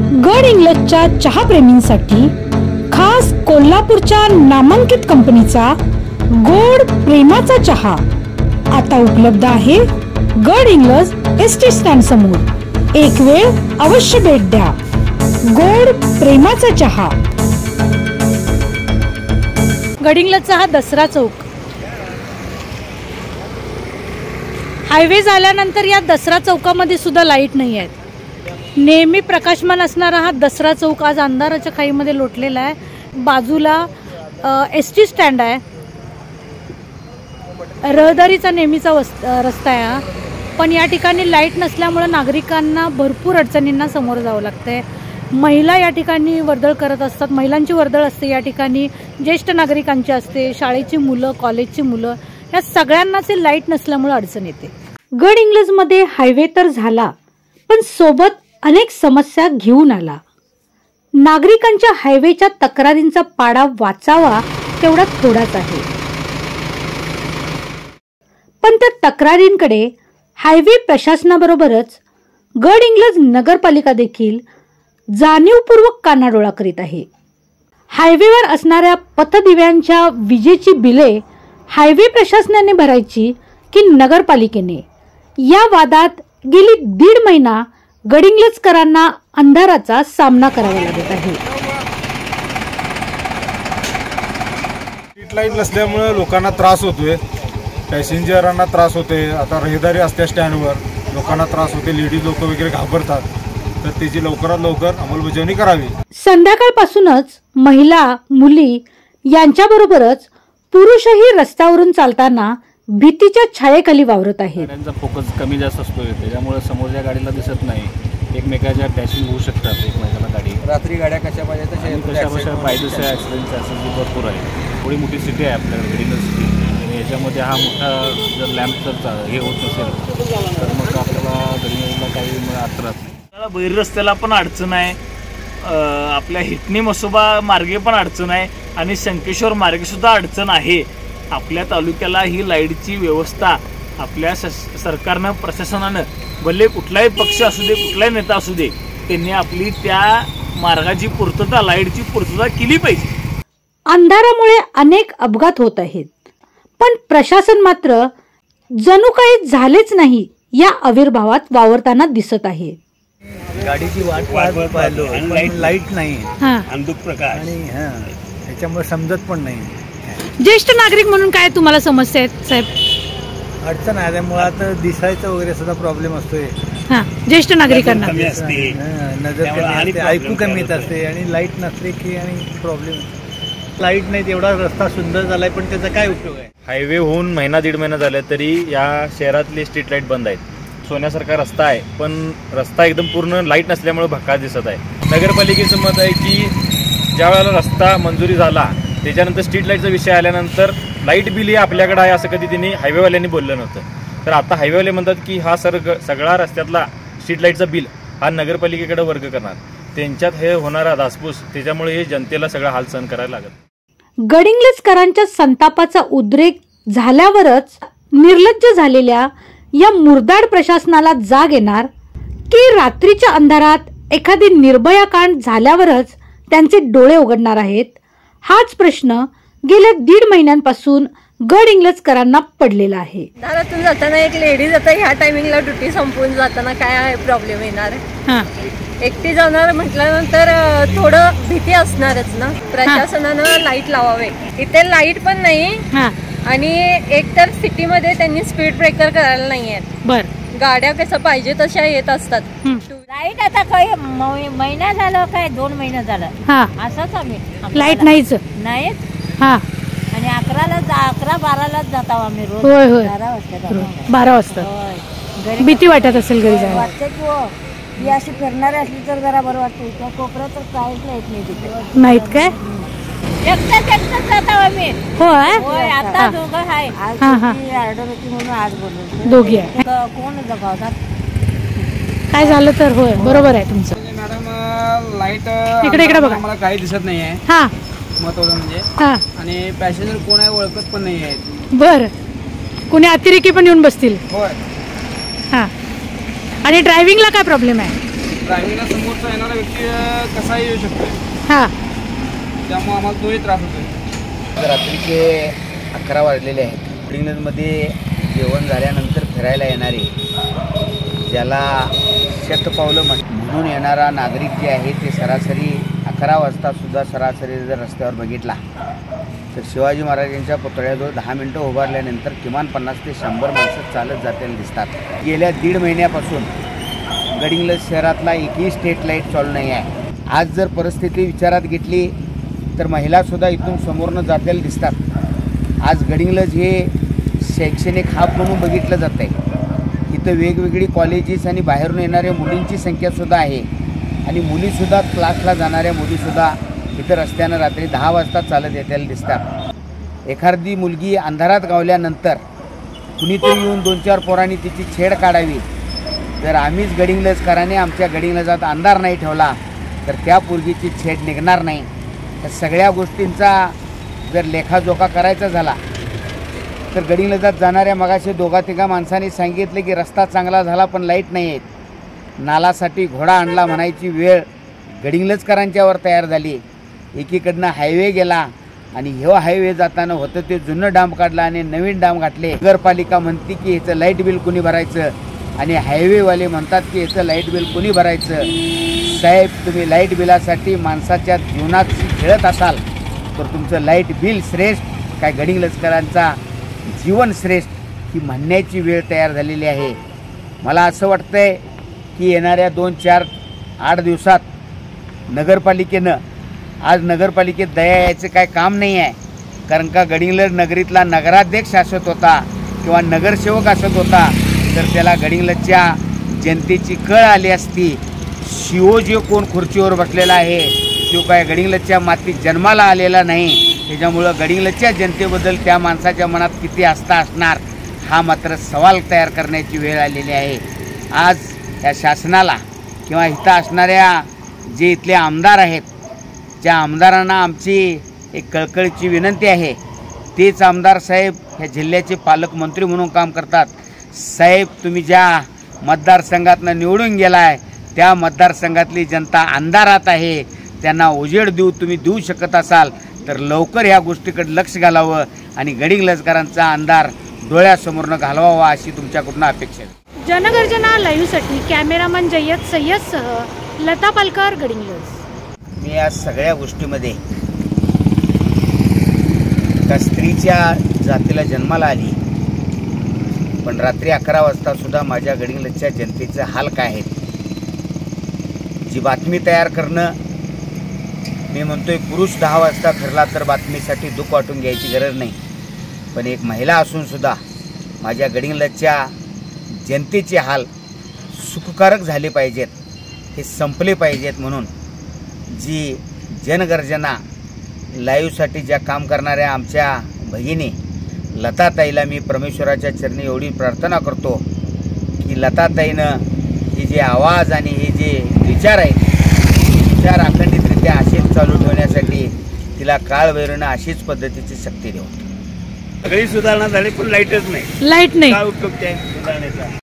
गड इंग्लजच्या चहाप्रेमींसाठी खास कोल्हापूरच्या नामांकित कंपनीचा गोड प्रेमाचा चहा आता उपलब्ध आहे गड इंग्लज एसटी स्टँड समोर। एक वेळ अवश्य भेट द्या। गोड प्रेमाचा चहा। गड इंग्लजचा हा दसरा चौक हायवे झाल्यानंतर या दसरा चौकामध्ये सुद्धा लाईट नाही आहेत। नेहमी प्रकाशमान असणारा हा दसरा चौक आज अंधाराच्या खाईमध्ये लोटलेला आहे। बाजूला एसटी स्टँड आहे, रहदारीचा नेहमीचा रस्ता आहे, पण या ठिकाणी लाईट नसल्यामुळे नागरिकांना भरपूर अडचणींना समोर जावं लागतंय। महिला या ठिकाणी वर्दळ करत असतात, महिलांची वर्दळ असते या ठिकाणी, ज्येष्ठ नागरिकांची असते, शाळेची मुलं, कॉलेजची मुलं, या सगळ्यांनाच लाईट नसल्यामुळे अडचण येते। गड इंग्लजमध्ये हायवे तर झाला, पण सोबत अनेक समस्या घेऊन आला। नागरिकांच्या हायवेच्या तक्रारींचा पाडा वाचावा तेवढा थोडाच आहे, पण त्या तक्रारींकडे हायवे प्रशासनाबरोबरच गड इंग्लज नगरपालिका देखील जाणीवपूर्वक कानाडोळा करीत आहे। हायवेवर असणाऱ्या पथदिव्यांच्या विजेची बिले हायवे प्रशासनाने भरायची की नगरपालिकेने, या वादात गेली 1.5 महिना गड इंग्लजकरांना अंधाराचा सामना करावा लागत आहे। स्ट्रीट लाईट नसल्यामुळे लोकांना त्रास होतोय, पॅसेंजरांना त्रास होतोय। आता रहदारी असते स्टँडवर, लोकांना त्रास होते, लेडीज लोक वगैरे घाबरतात, तर त्याची लवकरात लवकर अंमलबजावणी करावी। संध्याकाळपासूनच महिला, मुली यांच्याबरोबरच पुरुषही रस्त्यावरून चालताना भीतीच्या छायेखाली वावरत आहेत। गाड्यांचा फोकस कमी जास्त असतो, त्याच्यामुळे समोरच्या गाडीला दिसत नाही, एकमेकाच्या डॅशिंग होऊ शकतात, एकमेकाला गाडी रात्री गाड्या कशा पाहिजे तशा पाहिजे तशा ॲक्सिडेंटची असंख्य भरपूर आहे। थोडी मोठी सिटी आहे आपल्याकडे गड इंग्लज सिटी, आणि याच्यामध्ये हा मोठा जर लॅम्प जर हे होत नसेल तर मग आपल्याला गड इंग्लजला काही अर्थ राहत नाही। बैर रस्त्याला पण अडचण आहे, आपल्या हिटणी मसोबा मार्गे पण अडचण आहे, आणि शंकेश्वर मार्गे सुद्धा अडचण आहे। आपल्या तालुक्याला ही लाईटची व्यवस्था आपल्या सरकारनं, प्रशासनानं, भले कुठलाही पक्ष असू दे, कुठलाही नेता असू दे, त्यांनी आपली त्या मार्गाची पूर्तता, लाईटची पूर्तता केली पाहिजे। अंधारामुळे अनेक अपघात होत आहेत, पण प्रशासन मात्र जणू काही झालेच नाही या आविर्भावात वावरताना दिसत आहे। गाडीची वाट पाहिलो, लाईट नाही, अंधुक प्रकाश, आणि त्याच्यामुळे समजत पण नाही। ज्येष्ठ नागरिक म्हणून काय तुम्हाला समस्या आहेत साहेब? अडचण आहे, त्यामुळे आता दिसायचं वगैरे सुद्धा प्रॉब्लेम असतोय। ज्येष्ठ नागरिकांना नजर कमी असते, ऐकू कमी येत असते, आणि लाईट नसले की आणि प्रॉब्लेम। लाईट नाही तेवढा रस्ता सुंदर झालाय, पण त्याचा काय उपयोग आहे? हायवे होऊन 1.5 महिना झाला तरी या शहरातली स्ट्रीट लाईट बंद आहेत। सोन्यासारखा रस्ता आहे, पण रस्ता एकदम पूर्ण लाईट नसल्यामुळे भकास दिसत आहे। नगरपालिकेचं मत आहे की ज्या वेळेला रस्ता मंजुरी झाला त्याच्यानंतर स्ट्रीट लाईटचा विषय आल्यानंतर लाईट बिल हे आपल्याकडे आहे असं कधी त्यांनी हायवेवाल्यांनी बोललं नव्हतं, तर आता हायवेवाले म्हणतात की हा सगळा रस्त्यातला स्ट्रीट लाईटचा बिल हा नगरपालिकेकडे वर्ग करणार, त्यांच्यात हे होणारा धासपूस, त्याच्यामुळे हे जनतेला सगळा हाल सहन करायला लागत। गड इंग्लजकरांच्या संतापाचा उद्रेक झाल्यावरच निर्लज्ज झालेल्या या मुरदाड प्रशासनाला जाग येणार की रात्रीच्या अंधारात एखादी निर्भया कांड झाल्यावरच त्यांचे डोळे उघडणार आहेत, हाच प्रश्न गेल्या 1.5 महिन्यांपासून गड इंग्लजकरांना पडलेला आहे। दारातून जाताना एक लेडीज आता ह्या टायमिंगला ड्युटी संपवून जाताना काय प्रॉब्लेम येणार? एकटी जाणार म्हटल्यानंतर थोडं भीती असणारच ना। प्रशासनानं लाईट लावावे, इथे लाईट पण नाही, आणि एकतर सिटीमध्ये त्यांनी स्पीड ब्रेकर करायला नाहीये। गाड्या कसं पाहिजे तशा येत असतात। लाईट आता काही महिना झाला, काय 2 महिने झालं असंच आम्ही लाईट नाहीच नाही, आणि 11-12लाच जातो आम्ही रोज। 12 वाजता भीती वाटत असेल घरी जायला? वाटतं की ही अशी फिरणारी असली तर जरा बरं वाटतं, त्या कोपऱ्यात तर काहीच लाईट नाही तिथे। नाहीत काय? एकटाच जातो आम्ही। होय, आता दोघं आहे, ऑर्डर होती म्हणून आज बोललो, दोघी आहे। कोण जगावतात काय झालं तर? होय, बरोबर आहे तुमचं। मॅडम लाईट इकडे बघा, मला काही दिसत नाही आहे, महत्वाचं म्हणजे, आणि पॅसेंजर कोण आहे ओळखत पण नाही आहेत। बर, कोणी अतिरेकी पण येऊन बसतील? होय। आणि ड्रायव्हिंगला काय प्रॉब्लेम आहे? ड्रायव्हिंगला समोरचा येणारा व्यक्ती कसाही येऊ शकतो, त्यामुळे आम्हाला तोही त्रास होतो. रात्रीचे 11 वाजलेले आहेत. गडिंग्लजमध्ये जेवण झाल्यानंतर फिरायला येणारे, ज्याला शतपावलं म्हणून येणारा नागरिक जे आहे ते सरासरी 11 वाजतासुद्धा सरासरी जर रस्त्यावर बघितला तर शिवाजी महाराजांच्या पुतळ्याजवळ 10 मिनटं उभारल्यानंतर किमान 50 ते 100 माणसं चालत जाताना दिसतात. गेल्या 1.5 महिन्यापासून गडिंग्लज शहरातला एकही स्ट्रीट लाईट चालू नाही आहे. आज जर परिस्थिती विचारात घेतली तर महिलासुद्धा इथून समोरनं जाताना दिसतात. आज गडिंग्लज हे शैक्षणिक हब म्हणून बघितलं जातं आहे. इथं वेगवेगळी कॉलेजेस आणि बाहेरून येणाऱ्या मुलींची संख्यासुद्धा आहे आणि मुलीसुद्धा क्लासला जाणाऱ्या मुलीसुद्धा इथं रस्त्यानं रात्री 10 वाजता चालत येताना दिसतात. एखादी मुलगी अंधारात गावल्यानंतर कुणीतरी येऊन 2-4 पोरांनी तिची छेड काढावी. जर आम्हीच गडिंग्लजकरांनी आमच्या गडिंग्लजात अंधार नाही ठेवला तर त्या पोरगीची छेड निघणार नाही. या सगळ्या गोष्टींचा जर लेखाजोखा करायचा झाला तर गडिंग्लजात जाणाऱ्या मगाशी 2-3 माणसांनी सांगितले की रस्ता चांगला झाला पण लाईट नाही आहेत. नालासाठी घोडा आणला म्हणायची वेळ गडिंग्लजकरांच्यावर तयार झाली. एकीकडनं हायवे गेला आणि ह्यो हायवे जाताना होतं ते जुनं डांब काढला आणि नवीन डांब घातले. नगरपालिका म्हणते की ह्याचं लाईट बिल कुणी भरायचं आणि हायवेवाले म्हणतात की ह्याचं लाईट बिल कुणी भरायचं. साहेब, तुम्ही लाईट बिलासाठी माणसाच्या जीवनात खेळत असाल तर तुमचं लाईट बिल श्रेष्ठ काय गडिंग्लजकरांचा जीवन श्रेष्ठ ही म्हणण्याची वेळ तयार झालेली आहे. मला असं वाटतंय की येणाऱ्या 2-4-8 दिवसात नगरपालिकेनं, आज नगरपालिकेत दया यायचं काय काम नाही आहे. कारण का गडिंग्लज नगरीतला नगराध्यक्ष असत होता किंवा नगरसेवक असत होता तर त्याला गडिंग्लजच्या जनतेची कळ आली असती. शिव जे कोण खुर्चीवर बसलेला आहे तो काय गडिंग्लजच्या मातीत जन्माला आलेला नाही. त्याच्यामुळं गडिंग्लजच्या जनतेबद्दल त्या माणसाच्या मनात किती आस्था असणार हा मात्र सवाल तयार करण्याची वेळ आलेली आहे. आज या शासनाला किंवा इथं असणाऱ्या जे इथले आमदार आहेत, ज्या आमदारांना आमची एक कळकळीची विनंती आहे, तेच आमदार साहेब ह्या जिल्ह्याचे पालकमंत्री म्हणून काम करतात. साहेब, तुम्ही ज्या मतदारसंघातनं निवडून गेला आहे त्या मतदारसंघातली जनता अंधारात आहे. त्यांना उजेड तुम्ही देऊ शकत असाल तर लवकर ह्या गोष्टीकडे लक्ष घालावं आणि गडिंग्लजकरांचा अंधार डोळ्यासमोरनं घालवावा अशी तुमच्याकडून अपेक्षा आहे. जनगर्जना लाईव्हसाठी कॅमेरामन जय्यद सय्यदसह लता पालकर, गडिंग्लज. मी या सगळ्या गोष्टीमध्ये त्या स्त्रीच्या जातीला जन्माला आली पण रात्री 11 वाजता सुद्धा माझ्या गडिंग्लजच्या जनतेचे हाल काय आहेत जी बातमी तयार करणं, मी म्हणतोय पुरुष 10 वाजता फिरला तर बातमीसाठी दुःख वाटून घ्यायची गरज नाही. पण एक महिला असून सुद्धा माझ्या गडिंग्लजच्या जनतेचे हाल सुखकारक झाले पाहिजेत, हे संपले पाहिजेत म्हणून जी जनगर्जना लाईव्हसाठी ज्या काम करणाऱ्या आमच्या भगिनी लताताईला मी परमेश्वराच्या चरणी एवढी प्रार्थना करतो की लताताईनं हे जे आवाज आणि हे जे विचार आहेत विचार अखंडितरित्या असेच चालू ठेवण्यासाठी तिला काळभैरवनं अशीच पद्धतीची शक्ती देऊ. सगळी सुधारणा झाली पण लाईटच नाही. लाईट नाही. काय उपयोग त्या सुधारणेचा?